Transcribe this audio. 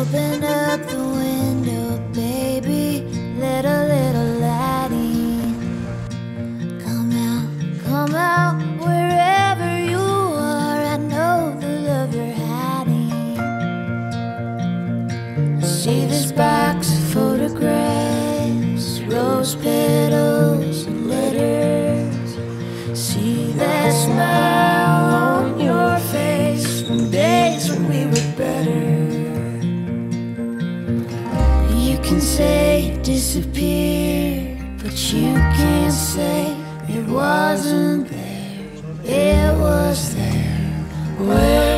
Open up the window, baby, let a little light in. Come out, wherever you are. I know the love you're hiding. I see this box of photographs, rose petals and letters. See that smile on your face from days when we were better. You can say it disappeared, but you can't say it wasn't there. It was there. Where